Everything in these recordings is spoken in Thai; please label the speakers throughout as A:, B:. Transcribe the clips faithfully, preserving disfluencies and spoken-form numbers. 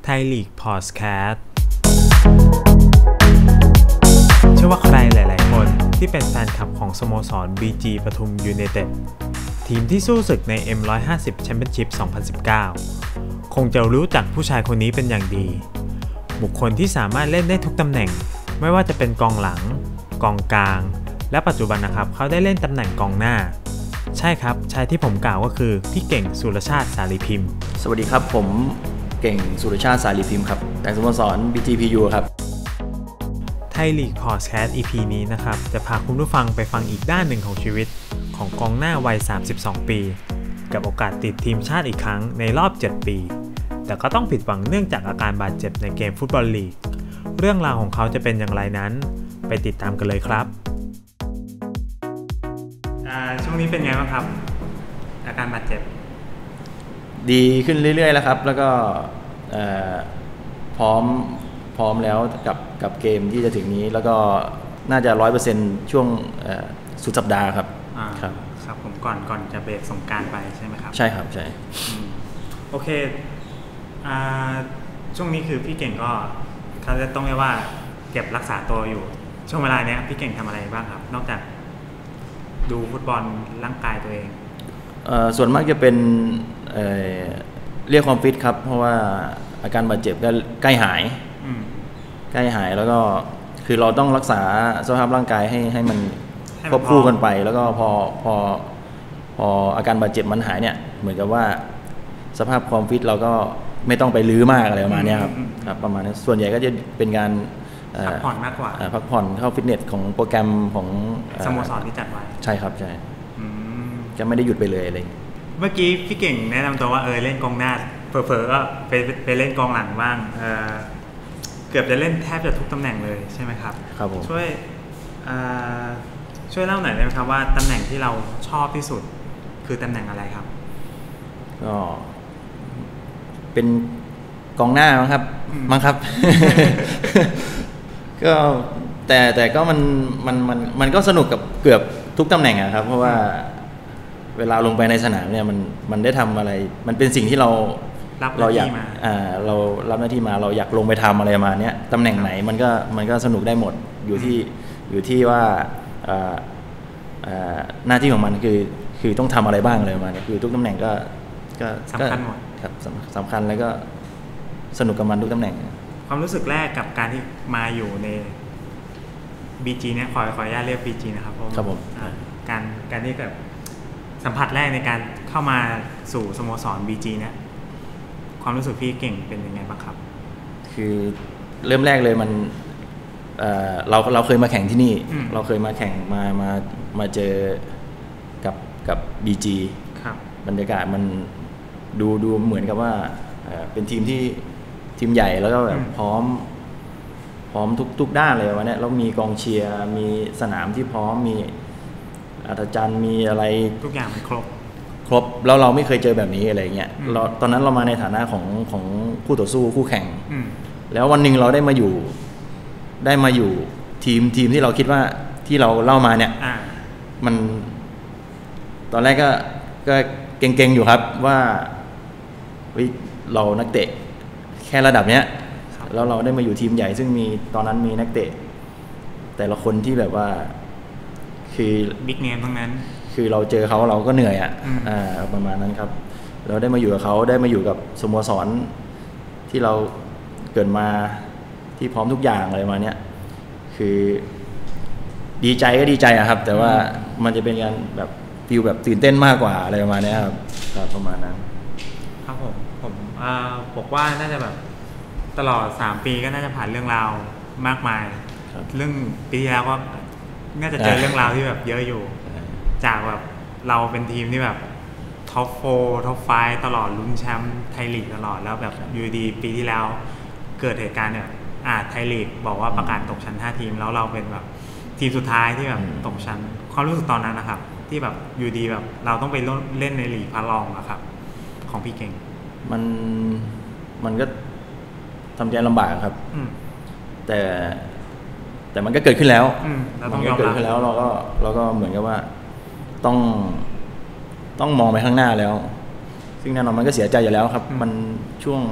A: ไทยลีกพอดแคสต์เชื่อว่าใครหลายๆคนที่เป็นแฟนคลับของสโมสร บี จี ปทุมยูไนเต็ดทีมที่สู้ศึกใน เอ็ม หนึ่งร้อยห้าสิบ Championship สองพันสิบเก้า คงจะรู้จักผู้ชายคนนี้เป็นอย่างดีบุคคลที่สามารถเล่นได้ทุกตำแหน่งไม่ว่าจะเป็นกองหลังกองกลางและปัจจุบันนะครับเขาได้เล่นตำแหน่งกองหน้าใช่ครับชายที่ผมกล่าวก็คือพี่เก่งสุรชาติสารีพิมพ์
B: สวัสดีครับผมเก่งสุรชาติสารีพิมพ์ครับแต่สโมสร บี จี พี ยู ครับ
A: ไทยลีกพอดแคสต์ อี พี นี้นะครับจะพาคุณผู้ฟังไปฟังอีกด้านหนึ่งของชีวิตของกองหน้าวัยสามสิบสองปีกับโอกาสติดทีมชาติอีกครั้งในรอบเจ็ดปีแต่ก็ต้องผิดหวังเนื่องจากอาการบาดเจ็บในเกมฟุตบอลลีกเรื่องราวของเขาจะเป็นอย่างไรนั้นไปติดตามกันเลยครับช่วงนี้เป็นไงบ้างครับอาการบาดเจ็บ
B: ดีขึ้นเรื่อยๆแล้วครับแล้วก็พร้อมพร้อมแล้วกับกับเกมที่จะถึงนี้แล้วก็น่าจะ ร้อยเปอร์เซ็นต์ ช่วงสุดสัปดาห์ครับ
A: ครับครับผมก่อนก่อนจะเบรกสงกรานต์ไปใช่ไหมครับ
B: ใช่ครับใช่
A: โอเคช่วงนี้คือพี่เก่งก็เขาจะต้องเรียกว่าเก็บรักษาตัวอยู่ช่วงเวลาเนี้ยพี่เก่งทำอะไรบ้างครับนอกจากดูฟุตบอลร่างกายตัวเอง
B: เอ่อส่วนมากจะเป็นเอ่อเรียกความฟิตครับเพราะว่าอาการบาดเจ็บก็ใกล้หายใกล้หายแล้วก็คือเราต้องรักษาสภาพร่างกายให้ให้มันควบคู่กันไปแล้วก็พอพอพออาการบาดเจ็บมันหายเนี่ยเหมือนกับว่าสภาพความฟิตเราก็ไม่ต้องไปลื้อมากอะไรประมาณนี้ครับครับประมาณนี้ส่วนใหญ่ก็จะเป็นการ
A: พักผ่อนมากกว่า
B: พักผ่อนเข้าฟิตเนสของโปรแกรมของ
A: สโมสรที่จัดไว้
B: ใช่ครับใช่จะไม่ได้หยุดไปเลยอะไร
A: เมื่อกี้พี่เก่งแนะนำตัวว่าเออเล่นกองหน้าเผลอๆก็ไปไปเล่นกองหลังบ้างเออเกือบจะเล่นแทบจะทุกตำแหน่งเลยใช่ไหมครับ
B: ครับผม
A: ช่วยช่วยเล่าหน่อยได้ไหมครับว่าตำแหน่งที่เราชอบที่สุดคือตำแหน่งอะไรครับ
B: ก็เป็นกองหน้ามั้งครับมั้งครับ ก็แต่แต่ก็มันมันมันมันก็สนุกกับเกือบทุกตำแหน่งอะครับเพราะว่าเวลาลงไปในสนามเนี่ยมันมันได้ทำอะไรมันเป็นสิ่งที่เรา
A: เรา
B: อยากอ่าเรารับหน้าที่มาเราอยากลงไปทำอะไรมาเนี้ยตำแหน่งไหนมันก็มันก็สนุกได้หมดอยู่ที่อยู่ที่ว่าอ่าอ่าหน้าที่ของมันคือคือต้องทำอะไรบ้างอะไรมาเนี่ยคือทุกตำแหน่งก็
A: ก็สำคัญหมด
B: ครับสำคัญแล้วก็สนุกกับมันทุกตำแหน่ง
A: ความรู้สึกแรกกับการที่มาอยู่ใน บี จี เนี่ยขอขออนุญาตเรียก บี จี นะครับเพราะ
B: ครับผม
A: การการที่แบบสัมผัสแรกในการเข้ามาสู่สโมสร บี จี เนี่ยความรู้สึกพี่เก่งเป็นยังไงบ้างครับ
B: คือเริ่มแรกเลยมัน เอ่อ เราเราเคยมาแข่งที่นี่เราเคยมาแข่งมามามาเจอกับกับ บี จี
A: ครับ
B: บรรยากาศมันดูดูเหมือนกับว่าเป็นทีมที่ทีมใหญ่แล้วก็แบบพร้อมพร้อมทุกทุกด้านเลยวันนี้แล้วมีกองเชียร์มีสนามที่พร้อมมีอัศจรรย์มีอะไร
A: ทุกอย่างมันครบ
B: ครบแล้วเราไม่เคยเจอแบบนี้อะไรเงี้ยเราตอนนั้นเรามาในฐานะของของคู่ต่อสู้คู่แข่งแล้ววันหนึ่งเราได้มาอยู่ได้มาอยู่ทีมทีมที่เราคิดว่าที่เราเล่ามาเนี่ยมันตอนแรกก็ก็เก่งๆอยู่ครับว่าเรานักเตะแค่ระดับเนี้ยแล้วเราได้มาอยู่ทีมใหญ่ซึ่งมีตอนนั้นมีนักเตะแต่ละคนที่แบบว่าคือ
A: บิ๊กเนมทั้งนั้น
B: คือเราเจอเขาเราก็เหนื่อยอ่ะอ่าประมาณนั้นครับเราได้มาอยู่กับเขาได้มาอยู่กับสโมสรที่เราเกิดมาที่พร้อมทุกอย่างอะไรมาเนี้ยคือดีใจก็ดีใจอะครับแต่ว่ามันจะเป็นการแบบฟีลแบบตื่นเต้นมากกว่าอะไรประมาณนี้ครับประมาณนั้น
A: ครับผมผมบอกว่าน่าจะแบบตลอดสามปีก็น่าจะผ่านเรื่องราวมากมายเรื่องปีที่แล้วก็น่าจะเจอเรื่องราวที่แบบเยอะอยู่จากแบบเราเป็นทีมที่แบบท็อปโฟร์ท็อปไฟว์ตลอดลุ้นแชมป์ไทยลีกตลอดแล้วแบบอยู่ดีปีที่แล้วเกิดเหตุการณ์แบบอ่าไทยลีกบอกว่าประกาศตกชั้นห้าทีมแล้วเราเป็นแบบทีมสุดท้ายที่แบบตกชั้นความรู้สึกตอนนั้นนะครับที่แบบอยู่ดีแบบเราต้องไปเล่นในลีกพาลองนะครับของพี่เก่ง
B: มันมันก็ทำใจลำบากครับแต่แต่มันก็เกิดขึ้นแล้วมันก็เกิดขึ้นแล้วเราก็เราก็เหมือนกับว่าต้องต้องมองไปข้างหน้าแล้วซึ่งแน่นอนมันก็เสียใจอยู่แล้วครับมันช่วง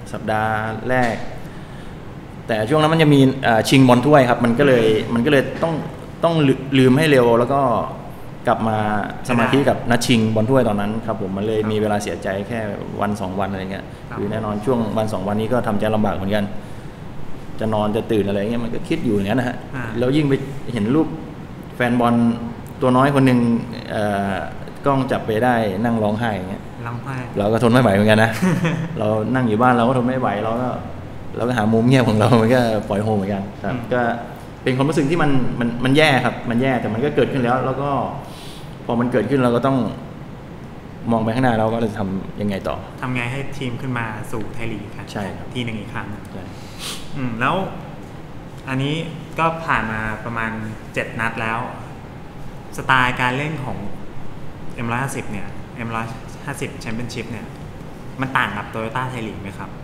B: สัปดาห์แรกแต่ช่วงนั้นมันจะมีชิงบอลถ้วยครับมันก็เลยมันก็เลยต้องต้องลืมให้เร็วแล้วก็กลับมาสมาธิกับนัดชิงบอลถ้วยตอนนั้นครับผมมันเลยมีเวลาเสียใจแค่วันสองวันอะไรเงี้ยคือแน่นอนช่วงวันสองวันนี้ก็ทำใจลำบากเหมือนกันจะนอนจะตื่นอะไรเงี้ยมันก็คิดอยู่อย่างนั้นนะฮะแล้วยิ่งไปเห็นรูปแฟนบอลตัวน้อยคนหนึ่งกล้องจับไปได้นั่งร้องไห้อย่างเงี้ย
A: ร้องไห้
B: เราก็ทนไม่ไหวเหมือนกันนะ เรานั่งอยู่บ้านเราก็ทนไม่ไหวเราก็เราก็หามุมเงียบของเรามันก็ปล่อยโฮเหมือนกันครับก็เป็นความรู้สึกที่มันมันมันแย่ครับมันแย่แต่มันก็เกิดขึ้นแล้วแล้วก็พอมันเกิดขึ้นเราก็ต้องมองไปข้างหน้าเราก็จะทำยังไงต่อ
A: ทำไงให้ทีมขึ้นมาสู่ไทยลีกครับ
B: ใช่ครับ
A: ทีหนึ่งอีกครั้ง
B: ใช่
A: อืมแล้วอันนี้ก็ผ่านมาประมาณเจ็ดนัดแล้วสไตล์การเล่นของ เอ็ม หนึ่งร้อยห้าสิบ เนี่ย เอ็ม หนึ่งร้อยห้าสิบ Championship เนี่ยมันต่างกับ Toyota ไทยลีกไหมครับ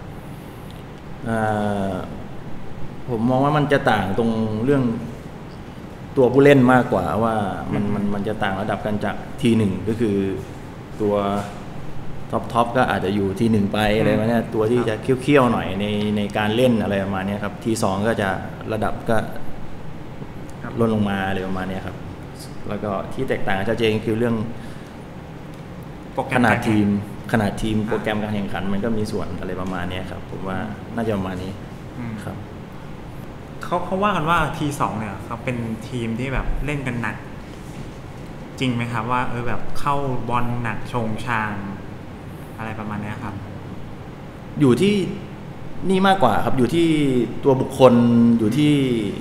B: ผมมองว่ามันจะต่างตรงเรื่องตัวผู้เล่นมากกว่าว่ามันมันมันจะต่างระดับกันจากทีหนึ่งก็คือตัวท็อปท็อปก็อาจจะอยู่ทีหนึ่งไปอะไรประมาณนี้ตัวที่จะเคี้ยวๆหน่อยในในการเล่นอะไรประมาณนี้ครับทีสองก็จะระดับก็ลดลงมาอะไรประมาณนี้ครับแล้วก็ที่แตกต่างชัดเจนคือเรื่องขนาดทีมขนาดทีมโปรแกรมการแข่งขันมันก็มีส่วนอะไรประมาณนี้ครับผมว่าน่าจะประมาณนี้ครับ
A: เขาเขาว่ากันว่าทีสองเนี่ยเขาเป็นทีมที่แบบเล่นกันหนักจริงไหมครับว่าเออแบบเข้าบอลหนักชงชางอะไรประมาณนี้ครับ
B: อยู่ที่นี่มากกว่าครับอยู่ที่ตัวบุคคลอยู่ที่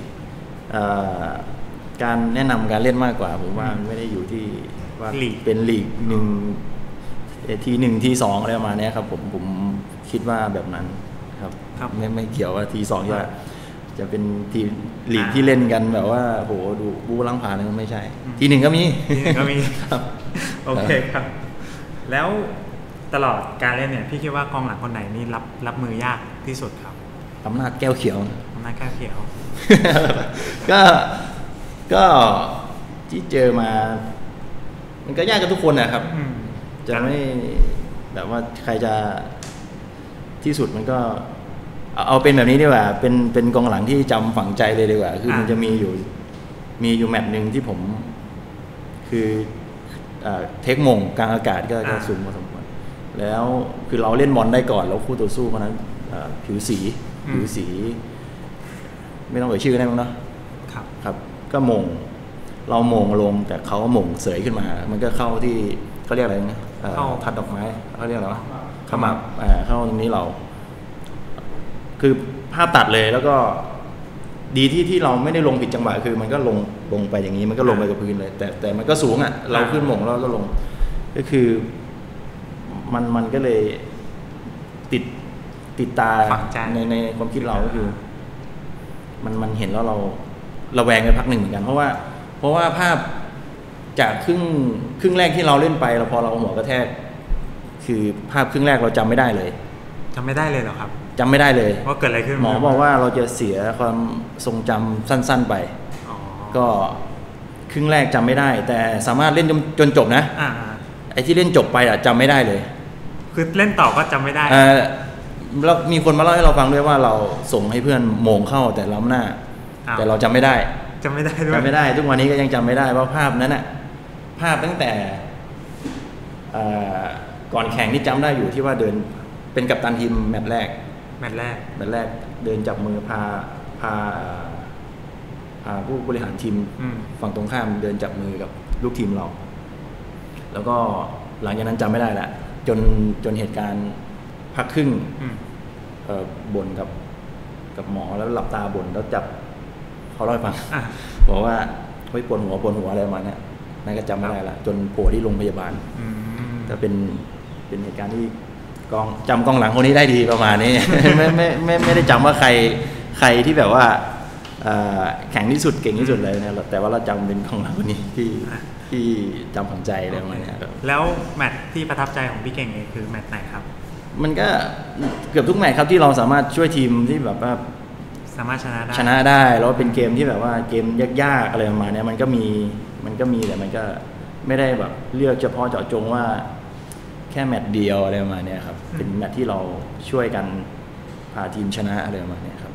B: การแนะนำการเล่นมากกว่าผมว่าไม่ได้อยู่ที่ว่าเป็นลีกหนึ่งทีหนึ่งทีสองอะไรประมาณนี้ครับผมผมคิดว่าแบบนั้นครับไม่ไม่เกี่ยวว่าทีสองจะจะเป็นทีลีกที่เล่นกันแบบว่าโหดูบูลังผ่านเลยไม่ใช่ทีหนึ่งก็มี
A: ทีหนึ่งก็มีโอเคครับแล้วตลอดการเล่นเนี่ยพี่คิดว่ากองหลังคนไหนนี่รับรับมือยากที่สุดครับ
B: อำนาจแก้วเขียว
A: อำนาจแก้วเขียว
B: ก็ก็ที่เจอมามันก็ยากกับทุกคนนะครับจะไม่แบบว่าใครจะที่สุดมันก็เอาเป็นแบบนี้ดีกว่าเป็นเป็นกองหลังที่จำฝังใจเลยดีกว่าคือมันจะมีอยู่มีอยู่แมตช์หนึ่งที่ผมคือเทคมงกลางอากาศก็ก็สูงพอสมควรแล้วคือเราเล่นบอลได้ก่อนแล้วคู่ต่อสู้คนนั้นผิวสีผิวสีไม่ต้องเอ่ยชื่อได้มั้งเนาะ
A: ครับ
B: ครับก็มงเรามงลงแต่เขาก็มงเสยขึ้นมามันก็เข้าที่เขาเรียกอะไรนะทัดดอกไม้เขาเรียกอะไรวะเข้ามาเข้าตรงนี้เราคือภาพตัดเลยแล้วก็ดีที่ที่เราไม่ได้ลงผิดจังหวะคือมันก็ลงลงไปอย่างนี้มันก็ลงไปกับพื้นเลยแต่แต่มันก็สูงอ่ะเราขึ้นมงแล้วก็ลงก็คือมันมันก็เลยติดติดตาในในความคิดเราก็คือมันมันเห็นแล้วเราระแวงไปพักหนึ่งเหมือนกันเพราะว่าเพราะว่าภาพจากครึ่งครึ่งแรกที่เราเล่นไปเราพอเราหัวกระแทกคือภาพครึ่งแรกเราจำไม่ได้เลย
A: จำไม่ได้เลยเหรอครับ
B: จำไม่ได้เลย
A: ว่าเกิดอะไรขึ้น
B: หมอบอกว่าเราจะเสียความทรงจำสั้นๆไปก็ครึ่งแรกจำไม่ได้แต่สามารถเล่นจนจนจบนะไอ้ที่เล่นจบไปอ่ะจำไม่ได้เลย
A: คือเล่นต่อก็จำไม่ได้
B: แล้วมีคนมาเล่าให้เราฟังด้วยว่าเราส่งให้เพื่อนโมงเข้าแต่ล้ำหน้าแต่เราจำไม่ได้
A: จำไม่ได้ด้วย
B: จำไม่ได้ทุกวันนี้ก็ยังจำไม่ได้ว่าภาพนั้นน่ะภาพตั้งแต่ก่อนแข่งที่จำได้อยู่ที่ว่าเดินเป็นกัปตันทีมแมตช์แรก
A: แมตช์แรก
B: แมตช์แรกเดินจับมือพาพาพาผู้บริหารทีมฝั่งตรงข้ามเดินจับมือกับลูกทีมเราแล้วก็หลังจากนั้นจำไม่ได้ละจนจนเหตุการณ์พักครึ่งบ่นกับกับหมอแล้วหลับตาบ่นแล้วจับเขาเล่าให้ฟังบอกว่าเฮ้ยปวดหัวปวดหัวอะไรประมาณนี้นั่นก็จำไม่ได้ละจนโผล่ที่โรงพยาบาลก็เป็นเป็นเหตุการณ์ที่กองจำกองหลังคนนี้ได้ดีประมาณนี้ ไม่ไม่ไม่ไม่ได้จำว่าใครใครที่แบบว่าแข็งที่สุดเก่งที่สุดเลยนะแต่ว่าเราจำเป็นกองหลังคนนี้ที่ที่จำฝังใจอะไรประมาณนี้
A: แล้วแมตช์ที่ประทับใจของพี่เก่งเองคือแมตช์ไหนครับ
B: มันก็เกือบทุกแมตช์ครับที่เราสามารถช่วยทีมที่แบบว่า
A: สามารถชนะได้
B: ชนะได้แล้วเป็นเกมที่แบบว่าเกมยากๆอะไรประมาณนี้มันก็มีมันก็มีแต่มันก็ไม่ได้แบบเลือกเฉพาะเจาะจงว่าแค่แมตช์เดียวอะไรประมาณนี้ครับเป็นแมตช์ที่เราช่วยกันพาทีมชนะอะไรประมาณนี้ครับ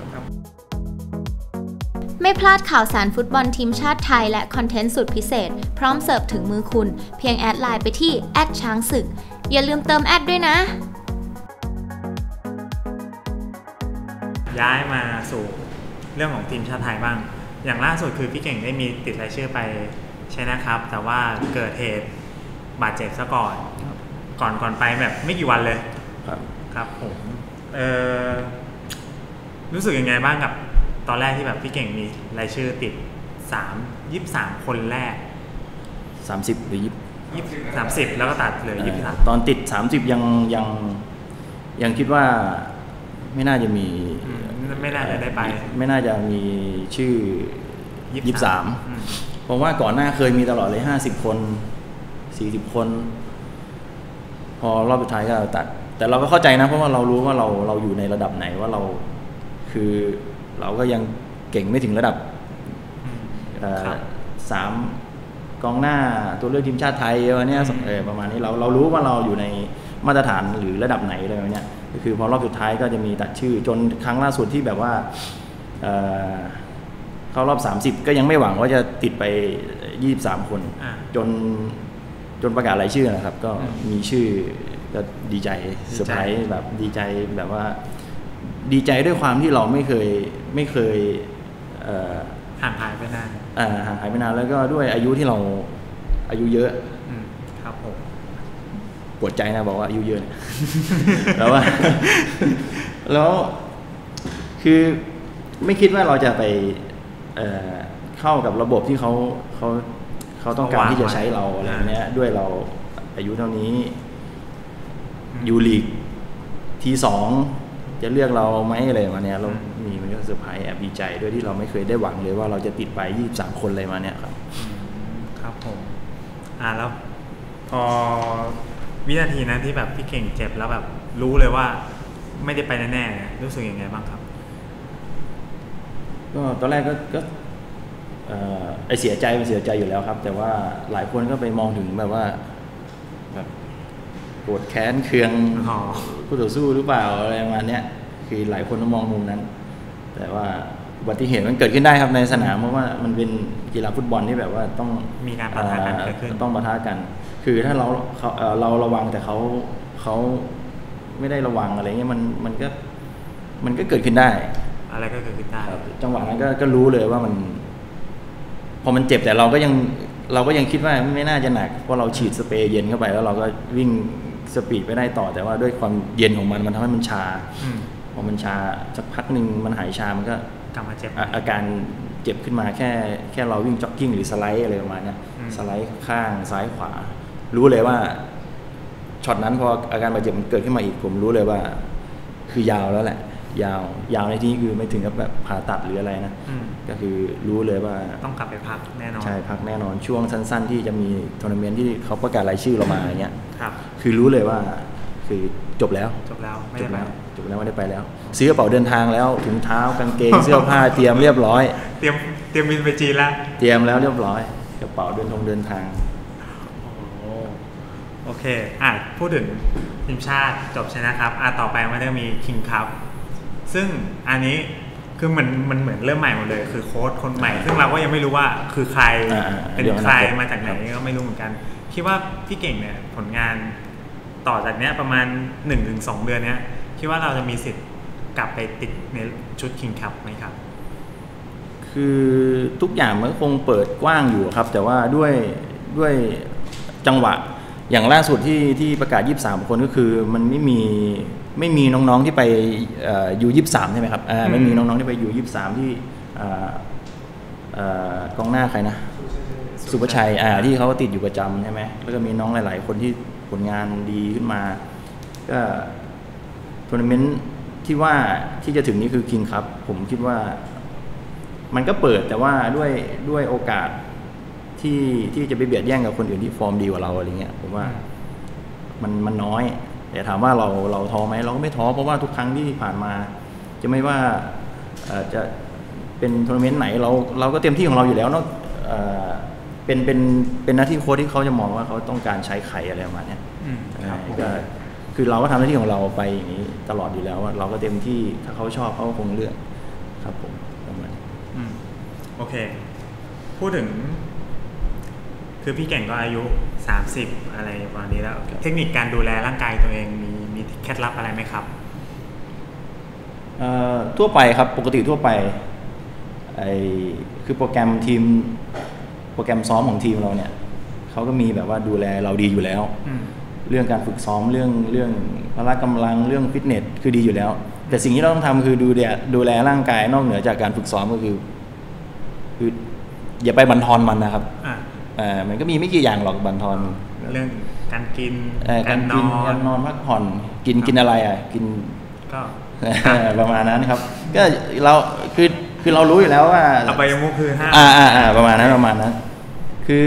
C: ไม่พลาดข่าวสารฟุตบอลทีมชาติไทยและคอนเทนต์สุดพิเศษพร้อมเสิร์ฟถึงมือคุณเพียงแอดไลน์ไปที่แอดช้างศึกอย่าลืมเติมแอดด้วยนะ
A: ย้ายมาสู่เรื่องของทีมชาติไทยบ้างอย่างล่าสุดคือพี่เก่งได้มีติดรายชื่อไปใช่นะครับแต่ว่าเกิดเหตุบาดเจ็บซะก่อนก่อนก่อนไปแบบไม่กี่วันเลย
B: ครับ
A: ครับผมเออรู้สึกยังไงบ้างกับตอนแรกที่แบบพี่เก่งมีรายชื่อติดสามยี่สิบสามคนแรก
B: สามสิบหรือยี่
A: สิบสามสิบแล้วก็ตัดเลยยี่สิบสาม
B: ตอนติดสามสิบยังยังยังคิดว่าไม่น่าจะมี
A: ไม่น่าจะได้ไป
B: ไม่น่าจะมีชื่อยี่สิบสามเพราะว่าก่อนหน้าเคยมีตลอดเลยห้าสิบคนสี่สิบคนพอรอบสุดท้ายก็ตัดแต่เราก็เข้าใจนะเพราะว่าเรารู้ว่าเราเราอยู่ในระดับไหนว่าเราคือเราก็ยังเก่งไม่ถึงระดับสามกองหน้าตัวเลือกทีมชาติไทยวันนี้ประมาณนี้เราเรารู้ว่าเราอยู่ในมาตรฐานหรือระดับไหนอะไรแบบนี้ก็คือพอรอบสุดท้ายก็จะมีตัดชื่อจนครั้งล่าสุดที่แบบว่าเอ่อเข้ารอบสามสิบก็ยังไม่หวังว่าจะติดไปยี่สิบสามคนจนจนประกาศรายชื่อนะครับก็มีชื่อก็ดีใจเซอร์ไพรส์แบบดีใจแบบว่าดีใจด้วยความที่เราไม่เคยไม่เคย
A: ห่างหายไปนาน
B: ห่างหายไปนานแล้วก็ด้วยอายุที่เราอายุเยอะ
A: ครับผม
B: ปวดใจนะบอกว่าอายุเยอะแล้วว่าแล้วคือไม่คิดว่าเราจะไปเอ่อเข้ากับระบบที่เขาเขาเขาต้องการที่จะใช้เราอะไรเนี้ยด้วยเราอายุเท่านี้ยูลีกทีสองจะเลือกเราไหมอะไรมาเนี้ยเรามีมันก็เซอร์ไพรส์แอบดีใจด้วยที่เราไม่เคยได้หวังเลยว่าเราจะติดไปยี่สิบสามคนเลยมาเนี้ยครับ
A: ครับผมอ่าแล้วพอวินาทีนั้นที่แบบพี่เก่งเจ็บแล้วแบบรู้เลยว่าไม่ได้ไปแน่ๆรู้สึกยังไงบ้างครับ
B: ก็ตอนแรกก็ก็ไอเสียใจมันเสียใจอยู่แล้วครับแต่ว่าหลายคนก็ไปมองถึงแบบว่าแบบโกรธแค้นเคืองคู่ต่อสู้หรือเปล่าอะไรประมาณนี้คือหลายคนก็มองมุมนั้นแต่ว่าอุบัติเหตุมันเกิดขึ้นได้ครับในสนามเพราะว่ามันเป็นกีฬาฟุตบอลที่แบบว่าต้อง
A: มีการปะทะกันเกิดขึ้น
B: ต้องปะทะกันคือถ้าเราเราระวังแต่เขาเขาไม่ได้ระวังอะไรเงี้ยมันมันก็มันก็เกิดขึ้นได้
A: อะไรก็เกิดขึ้นได้
B: จังหวะนั้นก็ก็รู้เลยว่ามันพอมันเจ็บแต่เราก็ยังเราก็ยังคิดว่าไม่น่าจะหนักเพราะเราฉีดสเปรย์เย็นเข้าไปแล้วเราก็วิ่งสปีดไปได้ต่อแต่ว่าด้วยความเย็นของมันมันทำให้มันชาพอมันชาสักพักหนึ่งมันหายชามันก็
A: กลับมาเจ็บ
B: อาการเจ็บขึ้นมาแค่แค่เราวิ่งจ็อกกิ้งหรือสไลด์อะไรประมาณนี้สไลด์ข้างซ้ายขวารู้เลยว่าช็อตนั้นพออาการบาดเจ็บมันเกิดขึ้นมาอีกผมรู้เลยว่าคือยาวแล้วแหละยาวยาวในที่นี้คือไม่ถึงกับแบบผ่าตัดหรืออะไรนะก็คือรู้เลยว่า
A: ต้องกลับไปพักแน่นอน
B: ใช่พักแน่นอนช่วงสั้นๆที่จะมีทัวร์นาเมนต์ที่เขาประกาศรายชื่อเรามาอย่างเงี้ย
A: ครับ
B: คือรู้เลยว่าคือจบแล้ว
A: จบแล้วไม่ได้ไป
B: จบแล้วไม่ได้ไปแล้วซื้อกระเป๋าเดินทางแล้วถุงเท้ากางเกงเสื้อผ้าเตรียมเรียบร้อย
A: เตรียมเตรียมบินไปจีนแล้ว
B: เตรียมแล้วเรียบร้อยกระเป๋าเดินทางเดินทาง
A: โอเคอ่ะพูดถึงทีมชาติจบใช่นะครับอ่ะต่อไปมันจะมีคิงคัพซึ่งอันนี้คือมันมันเหมือนเริ่มใหม่หมดเลยคือโค้ชคนใหม่ซึ่งเราก็ยังไม่รู้ว่าคือใครเป็นใครมาจากไหนก็ไม่รู้เหมือนกันคิดว่าพี่เก่งเนี่ยผลงานต่อจากเนี้ยประมาณ หนึ่งถึงสอง เดือนเนี้ยคิดว่าเราจะมีสิทธิ์กลับไปติดในชุดคิงคัพไหมครับ
B: คือทุกอย่างมันคงเปิดกว้างอยู่ครับแต่ว่าด้วยด้วยจังหวะอย่างล่าสุดที่ที่ประกาศยี่สิบสามคนก็คือมันไม่มีไม่มีน้องๆที่ไปยูยี่สิบสามใช่ไหมครับไม่มีน้องๆที่ไปยูยี่สิบสามที่กองหน้าใครนะสุภชัยที่เขาติดอยู่ประจำใช่ไหมแล้วก็มีน้องหลายๆคนที่ผลงานดีขึ้นมาก็ทัวร์นาเมนต์ที่ว่าที่จะถึงนี้คือคิงคัพผมคิดว่ามันก็เปิดแต่ว่าด้วยด้วยโอกาสที่ที่จะไปเบียดแย่งกับคนอื่นที่ฟอร์มดีกว่าเราอะไรเงี้ยผมว่ามันมันน้อยแต่ถามว่าเราเราท้อไหมเราก็ไม่ท้อเพราะว่าทุกครั้งที่ผ่านมาจะไม่ว่าจะเป็นทัวร์นาเมนต์ไหนเราเราก็เต็มที่ของเราอยู่แล้วเนาะเป็นเป็นเป็นหน้าที่โค้ชที่เขาจะมองว่าเขาต้องการใช้ใครอะไรประมาณนี้ก็คคือเราก็ทำหน้าที่ของเราไปอย่างนี้ตลอดอยู่แล้วเราก็เต็มที่ถ้าเขาชอบเขาก็คงเลือกครับผมประมาณนี้
A: โอเคพูดถึงคือพี่เก่งก็อายุสามสิบอะไรประมาณนี้แล้วเทคนิคการดูแลร่างกายตัวเองมีมีเคล็ดลับอะไรไหมครับ
B: ทั่วไปครับปกติทั่วไปไอคือโปรแกรมทีมโปรแกรมซ้อมของทีมเราเนี่ยเขาก็มีแบบว่าดูแลเราดีอยู่แล้วเรื่องการฝึกซ้อมเรื่องเรื่องพละกำลังเรื่องฟิตเนสคือดีอยู่แล้วแต่สิ่งที่เราต้องทำคือดูแลดูแลร่างกายนอกเหนือจากการฝึกซ้อมก็คือคืออย่าไปบั่นทอนมันนะครับอ่ามันก็มีไม่กี่อย่างหรอกบั่นทอน
A: เรื่องการกิน
B: การกินการนอนพักผ่อนกินกินอะไรอ่ะกิน
A: ก็
B: ประมาณนั้นครับก็เราคือคือเรารู้อยู่แล้วว่า
A: เอาไปยังมุกคือห้า
B: อ่าอ่าอ่าประมาณนั้นประมาณนั้นคือ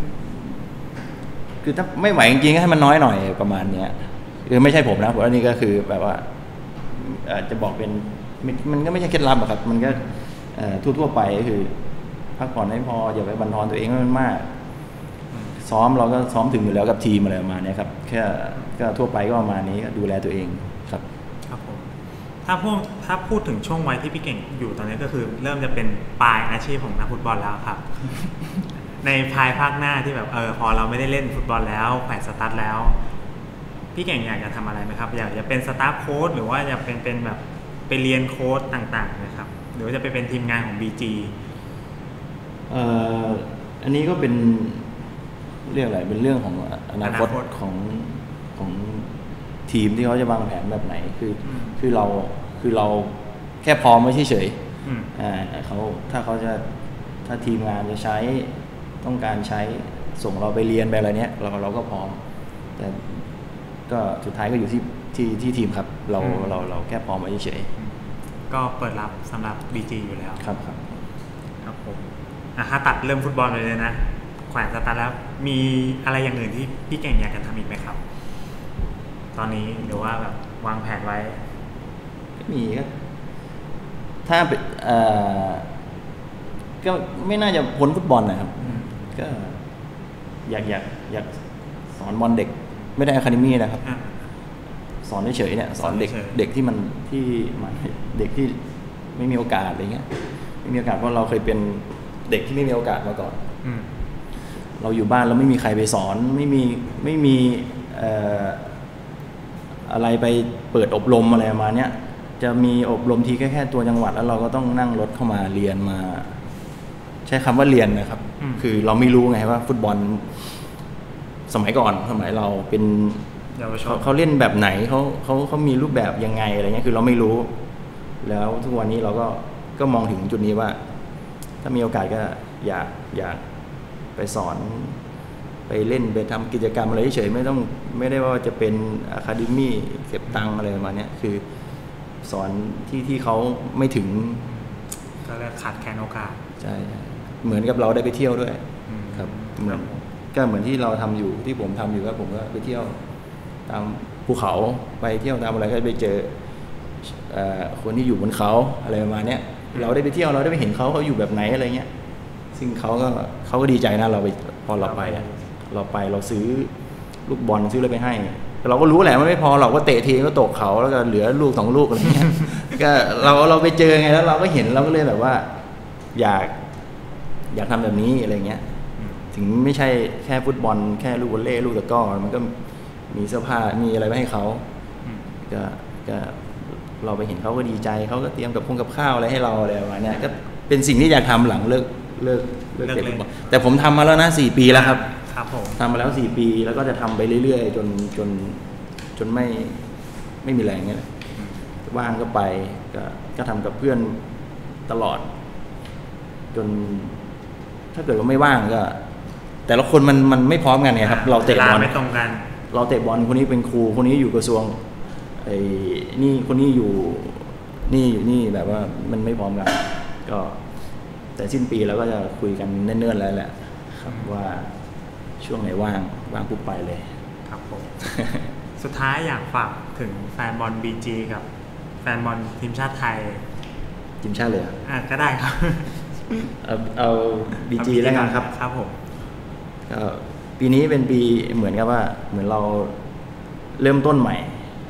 B: คือถ้าไม่ไหวจริงๆก็ให้มันน้อยหน่อยประมาณเนี้ยคือไม่ใช่ผมนะผมอันนี้ก็คือแบบว่าจะบอกเป็นมันก็ไม่ใช่เคล็ดลับอะครับมันก็ทั่วๆไปก็คือพักผ่อนให้พออย่าไปบั่นทอนตัวเองให้มันมากซ้อมเราก็ซ้อมถึงอยู่แล้วกับทีมอะไรประมาณนี้ครับแค่ก็ทั่วไปก็ประมาณนี้ดูแลตัวเองครับ
A: ครับผมถ้าพูดถ้าพูดถึงช่วงวัยที่พี่เก่งอยู่ตอนนี้ก็คือเริ่มจะเป็นปลายอาชีพของนักฟุตบอลแล้วครับ ในภายภาคหน้าที่แบบเออพอเราไม่ได้เล่นฟุตบอลแล้วแขวนสตาร์ทแล้วพี่เก่งอยากจะทำอะไรไหมครับอยากจะเป็นสตาฟโค้ชหรือว่าอยากเป็นเป็นแบบไปเรียนโค้ชต่างๆนะครับหรือว่าจะไปเป็นทีมงานของ บี จี
B: เอ่ออันนี้ก็เป็นเรื่องอะไรเป็นเรื่องของอนาคตของของทีมที่เขาจะวางแผนแบบไหนคือคือเราคือเราแค่พร้อมไม่เฉยๆอ่าเขาถ้าเขาจะถ้าทีมงานจะใช้ต้องการใช้ส่งเราไปเรียนไปอะไรเนี้ยเราเราก็พร้อมแต่ก็สุดท้ายก็อยู่ที่ที่ที่ทีมครับเราเราเราแค่พร้อมไว้เฉย
A: ๆก็เปิดรับสำหรับ บี จี อยู่แล้ว
B: ครับครับ
A: ครับผมอ่ะถ้าตัดเริ่มฟุตบอลเลยนะแขวนสตาร์ทแล้วมีอะไรอย่างอื่นที่พี่เก่งอยากจะทำอีกไหมครับตอนนี้หรือว่าแบบวางแผนไว้
B: ก็มีก็ถ้าเอ่อก็ไม่น่าจะพ้นฟุตบอลนะครับก็อยากอยากอยากสอนบอลเด็กไม่ได้อะคาเดมี่นะครับสอนเฉยๆเนี่ยสอนเด็กเด็กที่มันที่มันเด็กที่ไม่มีโอกาสอะไรเงี้ยไม่มีโอกาสเพราะเราเคยเป็นเด็กที่ไม่มีโอกาสมาก่อนเราอยู่บ้านเราไม่มีใครไปสอนไม่มีไม่มีเอ่ออะไรไปเปิดอบรมอะไรมาเนี้ยจะมีอบรมทีแค่แค่ตัวจังหวัดแล้วเราก็ต้องนั่งรถเข้ามาเรียนมาใช้คำว่าเรียนนะครับคือเราไม่รู้ไงว่าฟุตบอลสมัยก่อนสมัยเราเป็นเขาเล่นแบบไหนเขาเขาเขามีรูปแบบยังไงอะไรเงี้ยคือเราไม่รู้แล้วทุกวันนี้เราก็ก็มองถึงจุดนี้ว่าถ้ามีโอกาสก็อยากอยากไปสอนไปเล่นไปทำกิจกรรมอะไรเฉยไม่ต้องไม่ได้ว่าจะเป็นอะคาเดมี่เก็บตังอะไรประมาณนี้คือสอนที่ที่เขาไม่ถึง
A: ก็เลยขาดแคลนโอกาส
B: ใช่เหมือนกับเราได้ไปเที่ยวด้วยครับเหมือนก็เหมือนที่เราทำอยู่ที่ผมทำอยู่ก็ผมก็ไปเที่ยวตามภูเขาไปเที่ยวตามอะไรก็ไปเจอคนที่อยู่บนเขาอะไรประมาณนี้เราได้ไปเที่ยวเราได้ไปเห็นเขาเขาอยู่แบบไหนอะไรเงี้ยซึ่งเขาก็เขาก็ดีใจนะเราไปพอเราไปเราไปเราซื้อลูกบอลซื้ออะไรไปให้เราก็รู้แหละมันไม่พอเราก็เตะทีก็ตกเขาแล้วก็เหลือลูกสองลูกอะไรเงี้ยก็เราเราไปเจอไงแล้วเราก็เห็นเราก็เลยแบบว่าอยากอยากทำแบบนี้อะไรเงี้ยถึงไม่ใช่แค่ฟุตบอลแค่ลูกวอลเลย์ลูกตะกร้อมันก็มีเสื้อผ้ามีอะไรไปให้เขาก็ก็เราไปเห็นเขาก็ดีใจเขาก็เตรียมกับพงกับข้าวอะไรให้เราอะไรประมาณนี้ก็เป็นสิ่งที่อยากทำหลังเลิกเลิกเลิกเตะฟุตบอลแต่ผมทำมาแล้วนะสี่ปีแล้วครับ
A: ครับผม
B: ทำมาแล้วสี่ปีแล้วก็จะทำไปเรื่อยๆจนจนจนไม่ไม่มีแรงเงี้ยว่างก็ไปก็ก็ทำกับเพื่อนตลอดจนถ้าเกิดว่าไม่ว่างก็แต่ละคนมันมันไม่พร้อมกันไงครับเราเตะบอล
A: ไม่ตรงกัน
B: เราเตะบอลคนนี้เป็นครูคนนี้อยู่กระทรวงไอ้นี่คนนี้อยู่นี่อยู่นี่แบบว่ามันไม่พร้อมกันก็แต่สิ้นปีแล้วก็จะคุยกันเนิ่นๆแล้วแหละครับว่าช่วงไหนว่างว่างปุ๊บไปเลย
A: ครับผม สุดท้ายอยากฝากถึงแฟนบอล บี จี กับแฟนบอลทีมชาติไทย
B: ทีมชาติเลย
A: อ่ะก็ได้ครับ
B: เอาเอา บี จี แล้วกันครับ
A: ครับผม
B: ก็ปีนี้เป็นปีเหมือนกับว่าเหมือนเราเริ่มต้นใหม่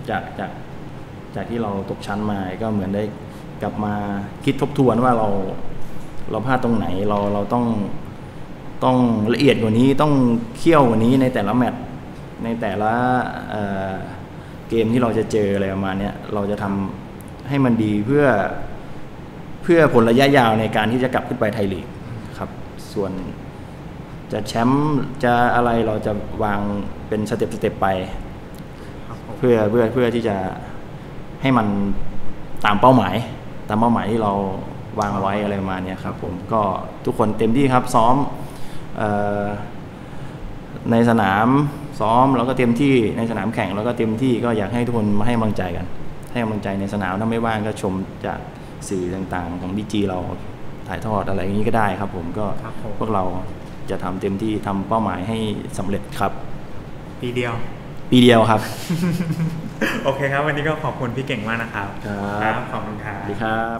B: จากจากจากที่เราตกชั้นมาก็เหมือนได้กลับมาคิดทบทวนว่าเราเราพลาดตรงไหนเราเราต้องต้องละเอียดกว่านี้ต้องเคี่ยวกว่านี้ในแต่ละแมตช์ในแต่ละ เอ่อ เกมที่เราจะเจออะไรประมาณนี้เราจะทำให้มันดีเพื่อเพื่อผลระยะยาวในการที่จะกลับขึ้นไปไทยลีกครับส่วนจะแชมป์จะอะไรเราจะวางเป็นสเต็ปสเต็ปไปเพื่อเพื่อเพื่อที่จะให้มันตามเป้าหมายตามเป้าหมายที่เราวางไว้อะไรประมาณนี้ครับผมก็ทุกคนเต็มที่ครับซ้อมเอ่อในสนามซ้อมแล้วก็เต็มที่ในสนามแข่งแล้วก็เต็มที่ก็อยากให้ทุกคนมาให้กำลังใจกันให้กำลังใจในสนามถ้าไม่ว่างก็ชมจากสื่อต่างๆของ บี จี เราถ่ายทอดอะไรอย่างนี้ก็ได้ครับผมก็พวกเราจะทำเต็มที่ทำเป้าหมายให้สำเร็จครับ
A: ปีเดียว
B: ปีเดียวครับ
A: โอเคครับวันนี้ก็ขอบคุณพี่เก่งมากนะครับครับขอบคุณครับ
B: สวัสดีครับ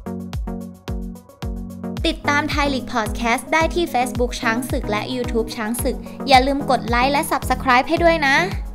C: ติดตามไทยลีกพอดแคสต์ได้ที่ Facebook ช้างศึกและ YouTube ช้างศึกอย่าลืมกดไลค์และ Subscribe ให้ด้วยนะ